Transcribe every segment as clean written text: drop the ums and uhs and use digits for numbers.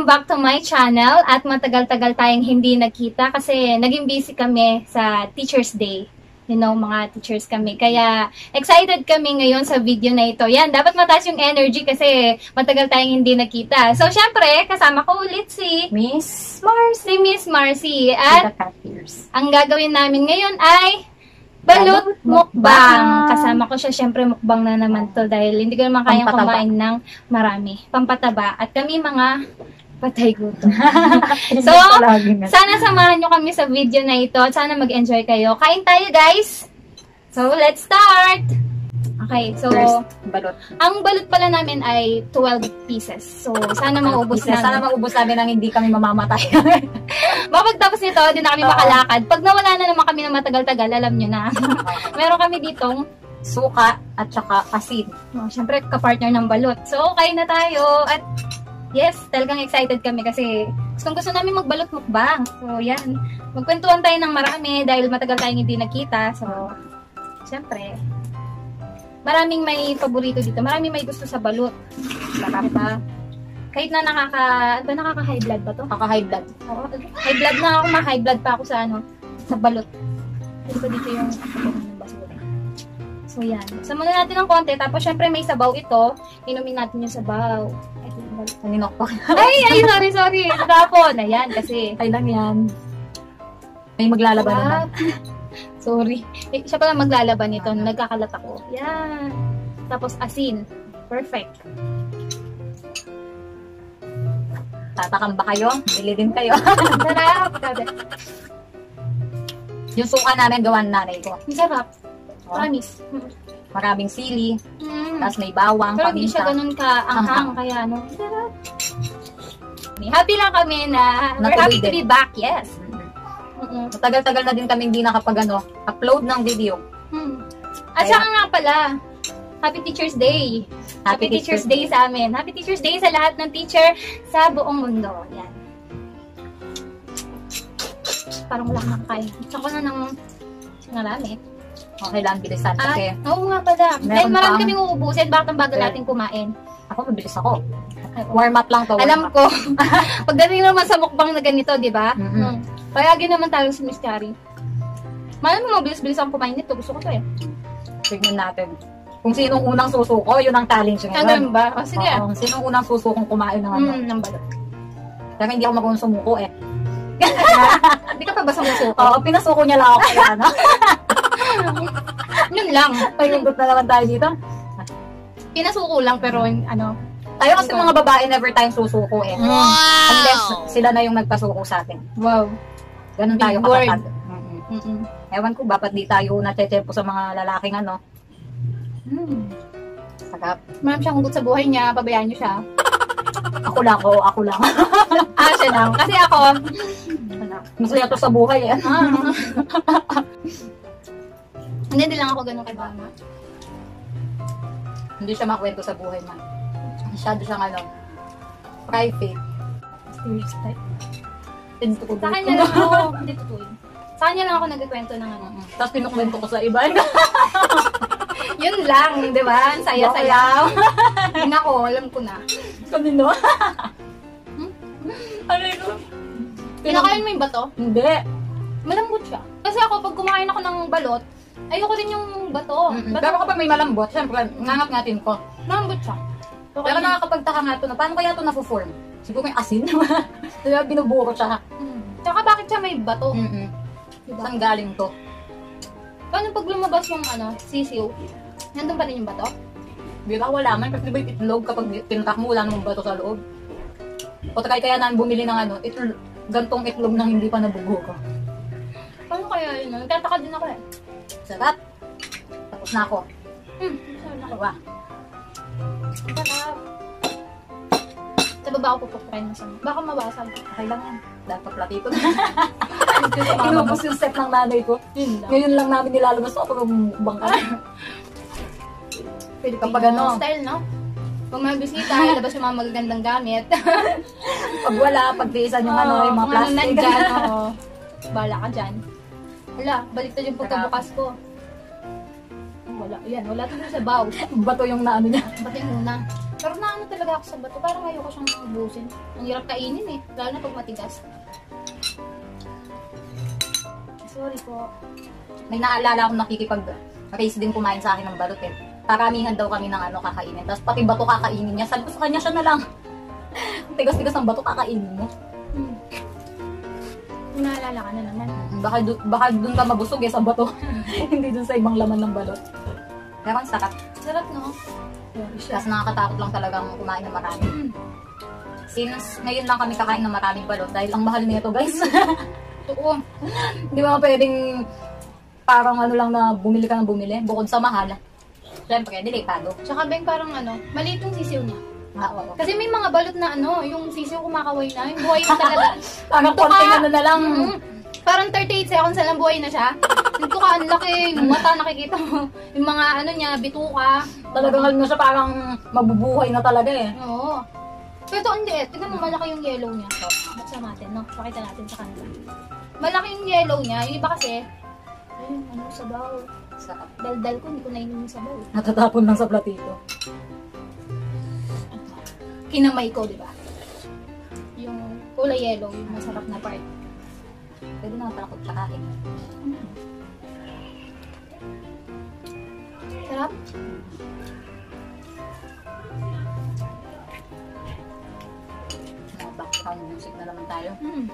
Welcome back to my channel at matagal-tagal tayong hindi nagkita kasi naging busy kami sa Teacher's Day. You know, mga teachers kami. Kaya excited kami ngayon sa video na ito. Yan, dapat mataas yung energy kasi matagal tayong hindi nagkita. So, syempre, kasama ko ulit si Miss Marcy. At ang gagawin namin ngayon ay balut mukbang. Kasama ko siya, syempre mukbang na naman to dahil hindi ko naman kayang kumain ng marami. Pampataba. At kami mga patay gutom. So, sana samahan nyo kami sa video na ito. Sana mag-enjoy kayo. Kain tayo, guys! So, let's start! Okay, so, balot. Ang balot pala namin ay 12 pieces. So, sana maubos namin. Sana maubos namin nang hindi kami mamamatay. Mapagtapos nito, hindi na kami makalakad. Pag nawala na naman kami ng matagal-tagal, alam nyo na. Meron kami ditong suka at saka asin. Oh, syempre, kapartner ng balot. So, kain na tayo. At yes, talagang excited kami kasi gusto namin magbalot mukbang. So, yan. Magkwentuhan tayo ng marami dahil matagal tayong hindi nakita. So, syempre, maraming may paborito dito. Maraming may gusto sa balot. Baka pa. Kahit na nakaka-high blood ba to? Nakaka-high blood. Oo. High blood na ako. Ma-high blood pa ako sa sa balot. Dito yung basura. So, yan. Buksan muna natin ng konti. Tapos, syempre, may sabaw ito. Inumin natin yung sabaw. Naninok pa. Ay, sorry. Tapon. Ayan, kasi. Ay lang yan. May maglalaban naman. Sorry. Siya pala maglalaban nito. Nagkakalat ako. Yan. Tapos asin. Perfect. Tatakam ba kayo? Bili din kayo. Sarap. Yung suka namin, gawan nanay ko. Sarap. Promise. Maraming sili. Tapos may bawang, pero hindi siya ganun ka-anghang. Kaya sarap. Happy lang kami na we're happy to be back. Yes. Matagal-tagal na din kami hindi upload ng video. At saka nga pala, Happy Teacher's Day. Happy Teacher's Day sa amin. Happy Teacher's Day sa lahat ng teacher sa buong mundo. Yan. Parang wala kang kakain. Tsaka na ng sinarami. Okay lang, bilisan kasi. Oo nga pala. Dahil marami kaming uubusin, bakit ang bago natin kumain? Ako, mabilis ako. Warm up lang to. Alam ko. Pagdating naman sa mukbang na ganito, di ba? Payagin naman tayo si Miss Carrie. Malam mo, mabilis-bilis ang kumain nito. Gusto ko to eh. Tignan natin. Kung sinong unang susuko, yun ang challenge ngayon. Ganun ba? O sige. Kung sinong unang susukong kumain ng ng balot. Kaya hindi ako marunong sumuko eh. Hindi ka pa ba sumusuko? Oo, pinasuko niya lang ako kaya Yun lang. Pagindot na naman tayo dito. Pinasuko lang pero tayo kasi mga babae never tayong susuko eh. Wow! Unless sila na yung nagpasuko sa atin. Wow. Ganun tayo katatag. Ewan ko, bapat di tayo nachechepo sa mga lalaking Sagap. Marami siyang hugot sa buhay niya, pabayaan niyo siya. Ako lang. Siya lang. Kasi ako, masaya to sa buhay eh. hindi lang ako ganun kay Bama. Hindi siya makwento sa buhay man. Masyado siyang private. Serious type. Sa kanya lang ako, hindi totoo yun. Sa kanya lang ako nagkikwento ng Tapos pinukwento ko sa iba. Yun lang, di ba? Saya-saya. Yun ako, alam ko na. Kanino? Ano yun? Pinakain mo yung bato? Hindi. Malambot siya. Kasi ako, pag kumain ako ng balot, ayoko rin yung bato. Pero kapag may malambot, syempre, ngangat-ngatin ko. Malambot siya. Okay. Pero nakakapagtaka nga ito na, paano kaya ito na-form? Siguro may asin naman. Diba, binuburo siya. Tsaka bakit siya may bato? Diba? Saan galing to? Paano pag lumabas yung sisiw? Nandun pa rin yung bato? Di ba, wala man. Kasi diba yung itlog, kapag tinatak mo, wala namang bato sa loob. O kaya na bumili ng gantong itlog na hindi pa nabubuko. Paano kaya yun? Nagtataka din ako eh. Sarap. Tapos na ako. Sarap na ako. Diba? Sarap. Sa baba ako pupukain mo sa baka mabasag. Okay lang yan. Dapat platito na. Inubos yung set ng nanay ko. Ngayon lang namin nilalabas ako ng bangka. Kapag style, no? Kung may bisita, ilabas yung mga magagandang gamit. Pag wala, pagtiisan yung yung mga plastic. Nandyan, bala ka dyan. Wala, baliktad yung pagkabukas ko. Wala, yan, wala tuloy sa baw. Bato yung niya. Bato yung una. Pero naano talaga ako sa bato. Parang ayoko siyang ubusin. Ang hirap kainin eh. Lalo na pag matigas. Sorry po. May naalala akong nakikipag-race din kumain sa akin ng balot eh. Karamihan daw kami ng ano kakainin. Tapos pati bato kakainin niya. Sabi ko sa kanya, siya na lang. Tigas-tigas ng bato kakainin mo. Kung naalala ka na naman. Baka dun ka mabusog eh sa bato. Hindi dun sa ibang laman ng balot. Pero ang sarap. Sarap, no? Kasi nakakatakot lang talagang kumain ng marami. Since ngayon lang kami kakain ng maraming balot dahil ang mahal nito guys. Oo. Di ba pwedeng parang ano lang na bumili ka ng bumili bukod sa mahal. Siyempre, delikado. Tsaka Beng, parang ano, maliit yung sisiw niya. Oo. Kasi may mga balot na ano, yung sisiw kumakaway na, yung buhay na talaga. Parang konting ano na lang. Parang 38 seconds na lang buhay na siya. Dito ka, ang laki, yung mata nakikita mo. Yung mga ano niya, bituka. Talagang ano na siya, parang mabubuhay na talaga eh. Oo. Pero ito, ang liit. Tignan mo, malaki yung yellow niya. Buksan natin, no? Pakita natin sa kanila. Malaki yung yellow niya. Yung iba kasi, ayun, ano, sabaw. Sarap. Daldal ko, hindi ko nainom yung sabaw. Natatapon lang sa platito. Kinamay ko, di ba? Yung kulay yellow, yung masarap na part. Pwede naman pala kutsakahin. Sarap? Background music na naman tayo. Mm.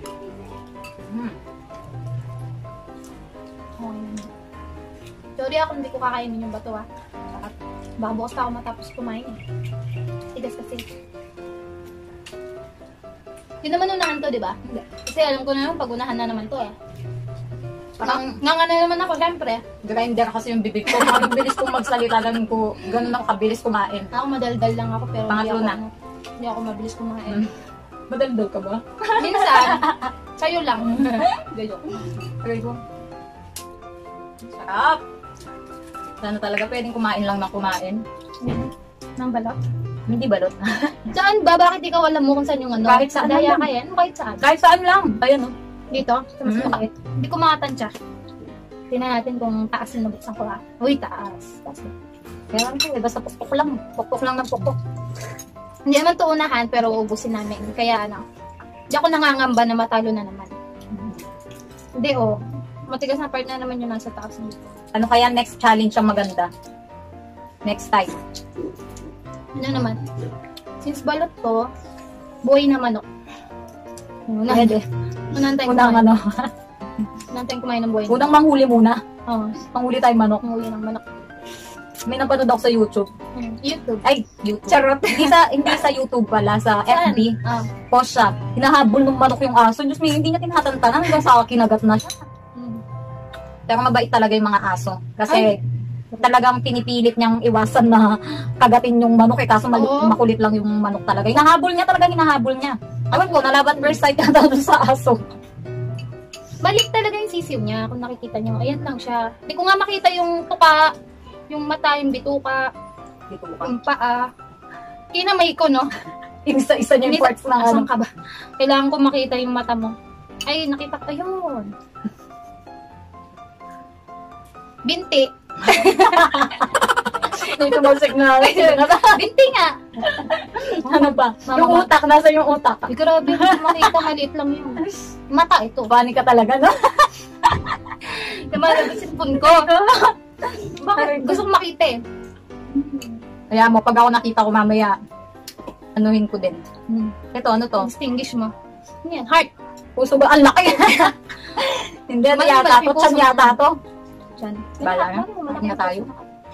Okay naman. Sorry ako, hindi ko kakainin yung bato ah. Sarap. Baka bukas pa ako matapos kumain eh. Tigas kasi. Hindi naman unahan to, di ba? Hindi. Kasi alam ko na naman, pag unahan na naman to eh. Parang nga na naman ako, syempre. grinder kasi yung bibig ko. Ang bilis kong magsalita, ganun ako kabilis kumain. Ako madaldal lang ako, pero Pangatlo na. Hindi ako mabilis kumain. Madaldal ka ba? Minsan, sa'yo lang. Gayo. Aray ko. Sarap! Sana talaga pwedeng kumain lang na kumain. Nang balot? Hindi balot. Saan ba? Bakit ikaw alam mo kung saan yung ano? Kahit saan Daya lang. ka yan? Kahit saan? Kahit saan lang. Ayan o. Dito? Sa mas makait? Hindi ko makatansya. Tingnan natin kung taas yung nabuksan ko ah. Uy, taas. Taas na. Kaya lang ko, basta pukpok lang. Pukpok lang ng pukpok. Hindi naman to unahan, pero uubusin namin. Kaya ano, di ako nangangamba na matalo na naman. Hindi oh. Matigas na part na naman yung nasa taas nito. Ano kaya next challenge ang maganda? Next time. Ano naman? Since balot to, buhay na manok. Pwede. Unang time Unang kumain. ano. Unang time kumain ng buhay. Unang manghuli muna. Oo. Manghuli tayo manok. Manghuli ng manok. May napanood ako sa YouTube. YouTube. Ay, YouTube. Charot. hindi sa YouTube pala, sa FB. Ah. Post siya. Hinahabol ng manok yung aso. Diyos me, hindi niya tinatantanan hanggang sa kinagat na siya. Pero mabait talaga yung mga aso. Kasi talagang pinipilit niyang iwasan na kagatin yung manok eh. Kaso makulit lang yung manok talaga. Hinahabol niya talaga, hinahabol niya. Alam ko, nalabat first sight yata doon sa aso. Balik talaga yung sisiw niya. Kung nakikita niyo, ayan lang siya. Hindi ko nga makita yung tuka, yung mata, yung bituka, Dito ka. yung paa. Kinamay ko, no? Isa niya yung parts ng ano. Asan ka ba? Kailangan ko makita yung mata mo. Ay, nakita ko. Ayun. Binti. Dito masik na. Binti nga. Ano ba? Yung utak, nasa yung utak. Ay, grabe. Hindi ko makita. Maliit lang yun. Mata, ito. Bani ka talaga, no? Lumalabas yung pun ko. Bakit? Gusto ko makita eh. Kaya mo, pag ako nakita ko mamaya, anuhin ko din. Ito, ano to? Distinguish mo. Ano yan? Heart. Puso ba? Ang laki! Hindi, ano yata to? Chan yata to? Chan. Bala nga. Malaki na tayo.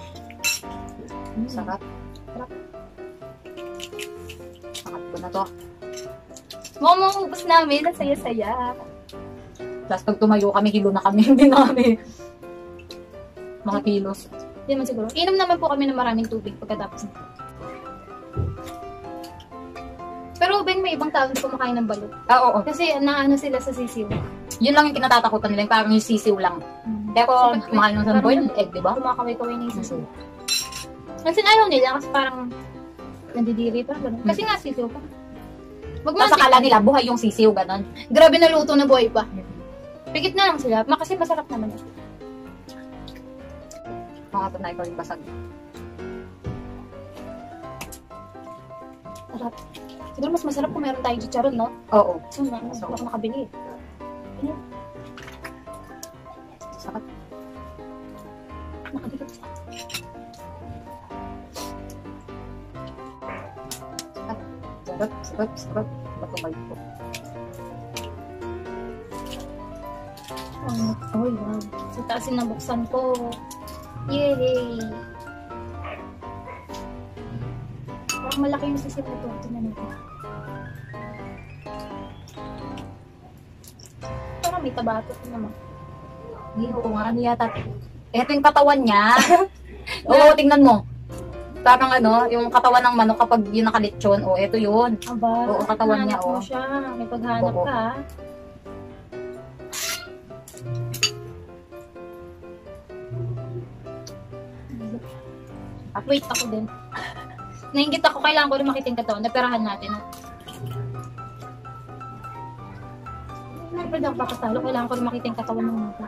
Sarap. Sarap ko na to. Mamumubos namin. Ang saya-saya. Tapos pag tumayo kami, hilo na kami. Hindi na kami mga kilos. Hindi naman siguro. Inom naman po kami ng maraming tubig pagkatapos nito. Pero Ben, may ibang tao na kumakain ng balot. Ah, oo. Kasi naano sila sa sisiw. Yun lang yung kinatatakutan nila. Yung parang yung sisiw lang. Pero kumakain ng sunboiled egg, di ba? Kumakaway-kaway na yung sisiw. Kasi ayaw nila kasi parang nandidiri pa. Ganun. Kasi nga sisiw pa. Wag mo Tapos akala nila, buhay yung sisiw, ganon. Grabe na luto na buhay pa. Pigit na lang sila. Kasi masarap naman yun. Mga tunay ko rin basag. Sarap. Siguro mas masarap kung meron tayong chicharon, no? Oo. So, wala ako nakabili. Ayan. Sarap. Nakadikit siya. Sarap. Matubay po. Oh, wow. Sa taasin na buksan ko. Yay! Parang malaki yung sisip nito. Tingnan natin. Parang may tabato naman. Hindi ko nga ano yata. Ito yung katawan niya. Oo, tingnan mo. Parang yung katawan ng manok kapag yun nakalitsyon. O, ito yun. Aba, Oo, katawan niya, hanap mo siya. May paghanap Oo. ka, ha? Wait, ako din. Nainggit ako, kailangan ko rin makita yung katawan. Naperahan natin, ha? Siyempre daw pakatalo, kailangan ko rin makita yung katawan ng mata.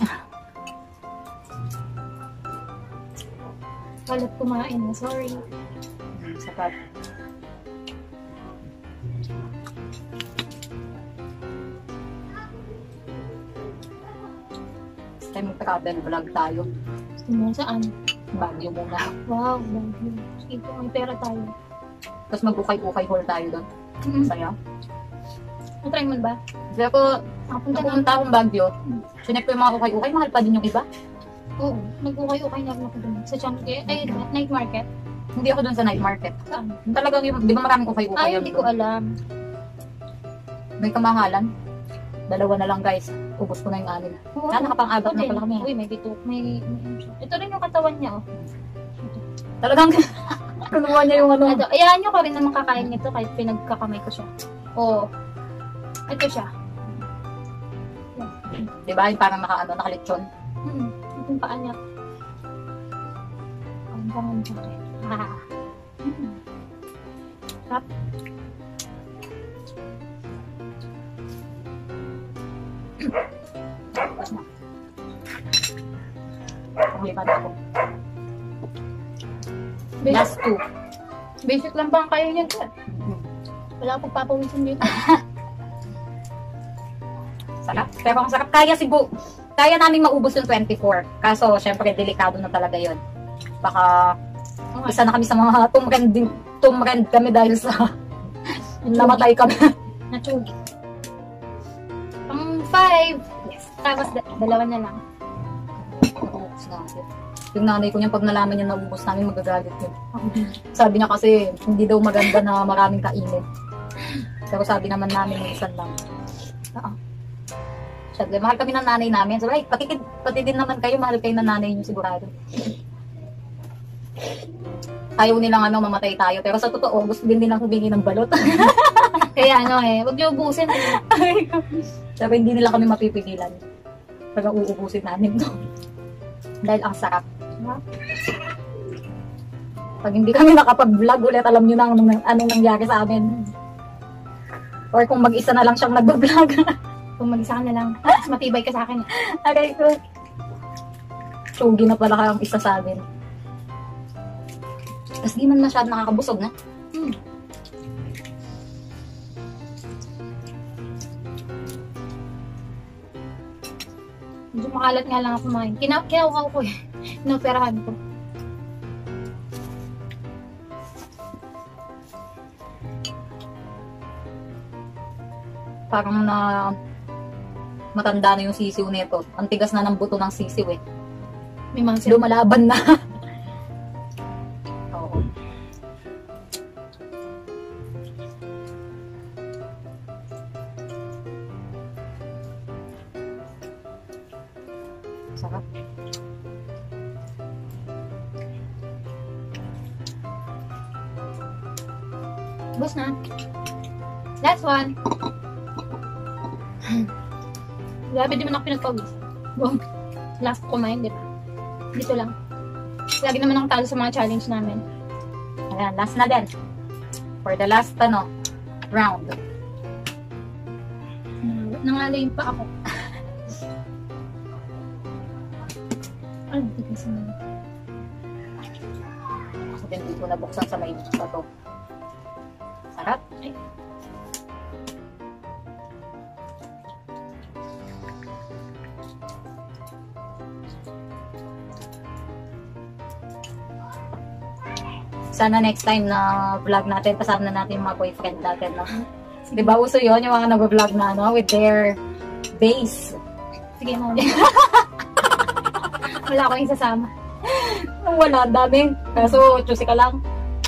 Kalat kumain na, sorry. Sapat. Next time travel vlog tayo. Gusto mo saan? Baguio muna. Wow, Baguio. Sige po, may pera tayo. Tapos mag-ukay-ukay haul tayo doon. Saya. Natry mo ba? Kasi ako, Nakapunta na. pumunta akong Baguio. Sinek ko yung mga ukay-ukay, mahal pa din yung iba. Oo, nag-ukay-ukay na rin ako dun. Sa Changi, night market. Hindi ako doon sa night market. Saan? Yung talagang yung, di ba maraming ukay-ukay Ay, yun hindi ko doon? alam. May kamahalan. 2 na lang guys. Ubus ko na yung 6. Oo, Nakapang-apat na pala kami. Uy, may bitok. May ano siya. Ito rin yung katawan niya, oh. Talagang kinuha niya yung ano. Ayan nyo ko rin naman kakain nito kahit pinagkakamay ko siya. Oo. Ito siya. Di ba? Yung parang nakalitsyon. Ito yung paa niya. Ang bangon siya. Sarap. Tapos na. Panglima na ako. Last 2. Basic lang ba ang kaya niyan? Wala akong papawisin dito. Sarap. Pero ang sarap. Kaya namin maubos yung 24. Kaso, syempre, delikado na talaga yun. Baka, isa na kami sa mga tumrend kami dahil sa namatay kami. Natsugi. Pang 5. Yes. Tapos, dalawa na lang. Naubos namin. Yung nanay ko niya, pag nalaman niya naubos namin, magagalit yun. Sabi niya kasi, hindi daw maganda na maraming kainin. Pero sabi naman namin, minsan lang. Oo. Siyempre, mahal kami ng nanay namin. So, right, pati din naman kayo, mahal kayo ng nanay niyo sigurado. Ayaw nilang mamatay tayo. Pero sa totoo, gusto din nilang humingi ng balot. Kaya wag niyo ubusin. Pero hindi nila kami mapipigilan. Pag uubusin namin to. Dahil ang sarap. Pag hindi kami nakapag-vlog ulit, alam niyo na anong nangyari sa amin. Or kung mag-isa na lang siyang nag-vlog. Kung mag-isa ka na lang, mas matibay ka sa akin. Okay, good. Tsugi na pala kayong isa sa amin. Tapos di man masyado nakakabusog na. Medyo makalat nga lang ako kumain. Kinaukaw ko eh. Inoperahan ko. Parang matanda na yung sisiw nito. Ang tigas na ng buto ng sisiw eh. May mga Lumalaban na. Oo. Sarap. Bus na. Last one. Grabe, di mo na ako pinagpawis. Boom. Last ko kumain, di ba? Dito lang. Lagi naman ako talo sa mga challenge namin. Ayan, last na din. For the last, round. Nangalayin pa ako. Ano, tigas na. Kasi hindi ko nabuksan sa may bato. Sana next time na vlog natin, kasama na natin yung mga boyfriend natin. No? Di ba uso yun, yung mga nag-vlog na, no? With their base. Sige mo. Wala ko yung sasama. Wala, dami. Kaso, choosy ka lang.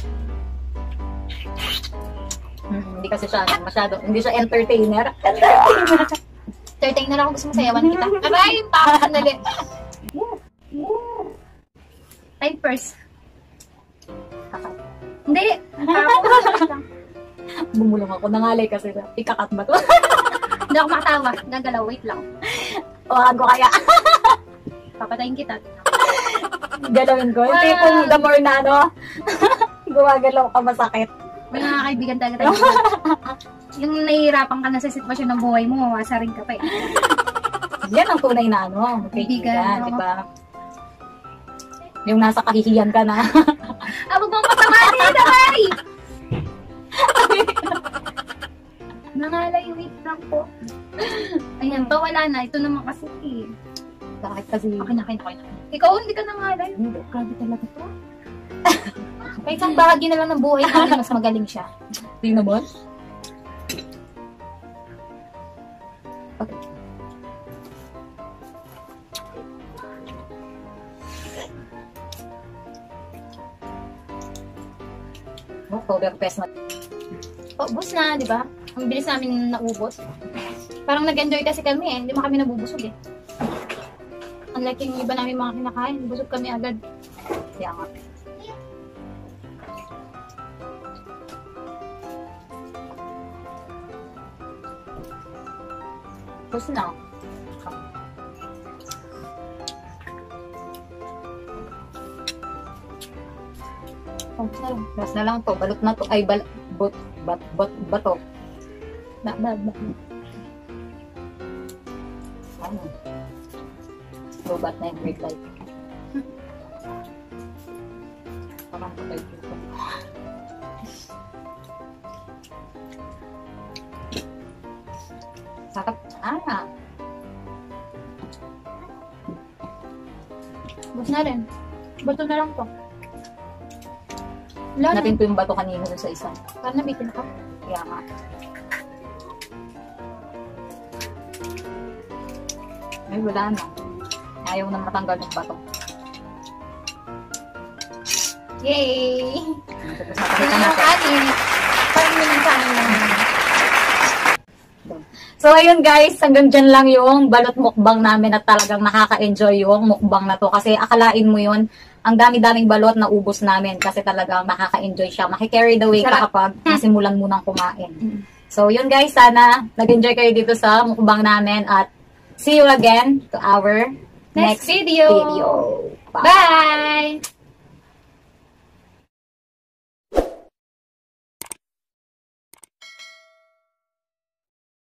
Hindi kasi siya, masyado, hindi siya entertainer. Entertainer ako, gusto mo sayawan kita. Aray, pa, sandali. Time first. Hindi. Bumulong ako. Nangalay kasi. Ikakat ba to? Hindi ako makatawa. Nagalaw. Wait lang. Huwag ko kaya. Papatayin kita. Galawin ko. Yung tipong the more na ano. Gumagalaw ka masakit. May mga kaibigan talaga tayo. Yung nahihirapan ka na sa sitwasyon ng buhay mo, asarin ka pa eh. Yan ang tunay na ano. Kaibigan. no? Diba? Yung nasa kahihiyan ka na. Huwag mong patamali, damay! Nangalay, wait lang po. Ayan, wala na. Ito naman kasi eh. Bakit kasi? Okay na. Ikaw, hindi ka nangalay. Hindi. Grabe talaga to. Kahit isang bahagi na lang ng buhay namin, mas magaling siya. Hindi naman. Okay. Oktoberfest na. Ubus na, di ba? Ang bilis namin naubos. Parang nag-enjoy kasi kami eh. Hindi mo kami nabubusog eh. Unlike yung iba namin mga kinakain, busog kami agad. Kaya nga. Ubus na. Last na lang to. Balot na to. Ay, bato. Ano? Lobat na yung brake light. Parang patay dito. Sakap. Ubus na rin. Bato na lang to. Wala na. Napinto yung bato kanina dun sa isa. Parang nabitin ka. Kaya nga. Ay, wala na. Ayaw na matanggal yung bato. Yay! Tapos Ano napakita yung natin. atin? Parang minansahan lang. So, ayun guys, hanggang dyan lang yung balot mukbang namin at talagang nakaka-enjoy yung mukbang na to. Kasi akalain mo yun, ang dami-daming balot na ubos namin kasi talagang nakaka-enjoy siya. Maki-carry the way ka kapag nasimulan mo nang kumain. So, yun guys, sana nag-enjoy kayo dito sa mukbang namin at see you again to our Next video. Bye! Bye!